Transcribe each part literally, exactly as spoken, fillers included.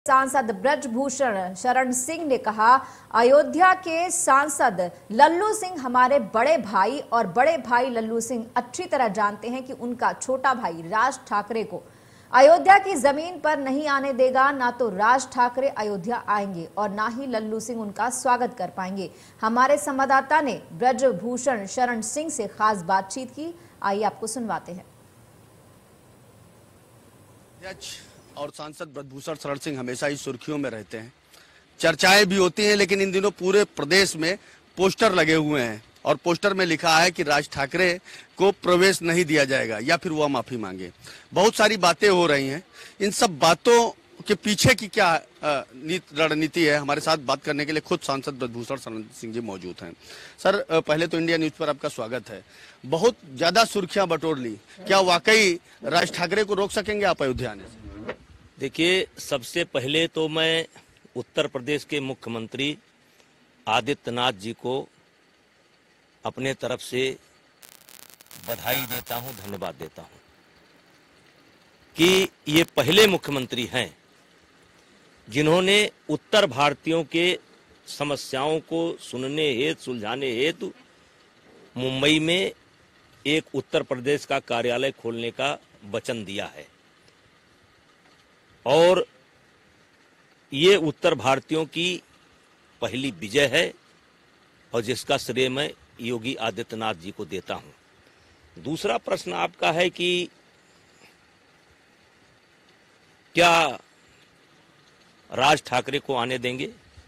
सांसद ब्रजभूषण शरण सिंह ने कहा, अयोध्या के सांसद लल्लू सिंह हमारे बड़े भाई और बड़े भाई लल्लू सिंह अच्छी तरह जानते हैं कि उनका छोटा भाई राज ठाकरे को अयोध्या की जमीन पर नहीं आने देगा। ना तो राज ठाकरे अयोध्या आएंगे और ना ही लल्लू सिंह उनका स्वागत कर पाएंगे। हमारे संवाददाता ने ब्रजभूषण शरण सिंह से खास बातचीत की, आइए आपको सुनवाते हैं। और सांसद ब्रजभूषण शरण सिंह हमेशा ही सुर्खियों में रहते हैं, चर्चाएं भी होती हैं, लेकिन इन दिनों पूरे प्रदेश में पोस्टर लगे हुए हैं और पोस्टर में लिखा है कि राज ठाकरे को प्रवेश नहीं दिया जाएगा या फिर वह माफी मांगे। बहुत सारी बातें हो रही हैं, इन सब बातों के पीछे की क्या रणनीति है, हमारे साथ बात करने के लिए खुद सांसद ब्रजभूषण शरण सिंह जी मौजूद हैं। सर, पहले तो इंडिया न्यूज पर आपका स्वागत है। बहुत ज्यादा सुर्खियां बटोर ली, क्या वाकई राज ठाकरे को रोक सकेंगे आप अयोध्या आने से? देखिए, सबसे पहले तो मैं उत्तर प्रदेश के मुख्यमंत्री आदित्यनाथ जी को अपने तरफ से बधाई देता हूं, धन्यवाद देता हूं कि ये पहले मुख्यमंत्री हैं जिन्होंने उत्तर भारतीयों के समस्याओं को सुनने हेतु, सुलझाने हेतु मुंबई में एक उत्तर प्रदेश का कार्यालय खोलने का वचन दिया है। और ये उत्तर भारतीयों की पहली विजय है और जिसका श्रेय मैं योगी आदित्यनाथ जी को देता हूं। दूसरा प्रश्न आपका है कि क्या राज ठाकरे को आने देंगे?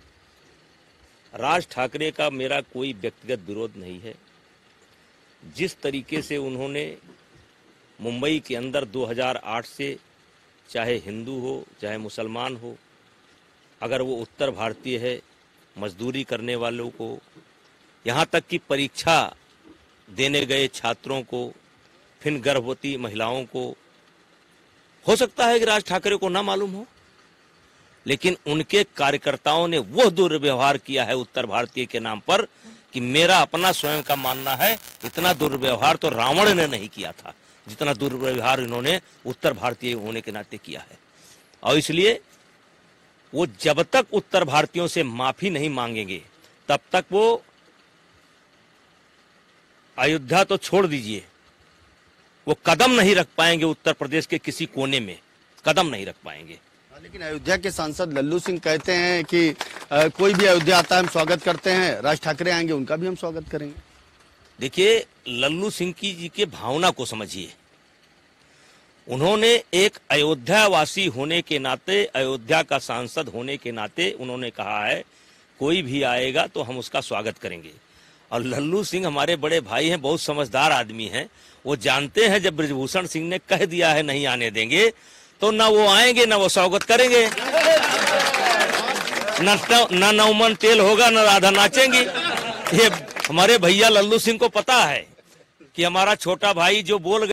राज ठाकरे का मेरा कोई व्यक्तिगत विरोध नहीं है। जिस तरीके से उन्होंने मुंबई के अंदर दो हज़ार आठ से, चाहे हिंदू हो चाहे मुसलमान हो, अगर वो उत्तर भारतीय है, मजदूरी करने वालों को, यहाँ तक कि परीक्षा देने गए छात्रों को, फिर गर्भवती महिलाओं को, हो सकता है कि राज ठाकरे को ना मालूम हो, लेकिन उनके कार्यकर्ताओं ने वह दुर्व्यवहार किया है उत्तर भारतीय के नाम पर कि मेरा अपना स्वयं का मानना है इतना दुर्व्यवहार तो रावण ने नहीं किया था जितना दुर्व्यवहार इन्होंने उत्तर भारतीय होने के नाते किया है। और इसलिए वो जब तक उत्तर भारतीयों से माफी नहीं मांगेंगे तब तक वो अयोध्या तो छोड़ दीजिए, वो कदम नहीं रख पाएंगे उत्तर प्रदेश के किसी कोने में, कदम नहीं रख पाएंगे। लेकिन अयोध्या के सांसद लल्लू सिंह कहते हैं कि आ, कोई भी अयोध्या आता है हम स्वागत करते हैं, राज ठाकरे आएंगे उनका भी हम स्वागत करेंगे। देखिए, लल्लू सिंह की जी के भावना को समझिए। उन्होंने एक अयोध्यावासी होने के नाते, अयोध्या का सांसद होने के नाते उन्होंने कहा है कोई भी आएगा तो हम उसका स्वागत करेंगे। और लल्लू सिंह हमारे बड़े भाई हैं, बहुत समझदार आदमी हैं। वो जानते हैं जब ब्रजभूषण सिंह ने कह दिया है नहीं आने देंगे तो ना वो आएंगे ना वो स्वागत करेंगे, ना नौमन तेल होगा ना राधा नाचेंगी। ये हमारे भैया लल्लू सिंह को पता है कि हमारा छोटा भाई जो बोल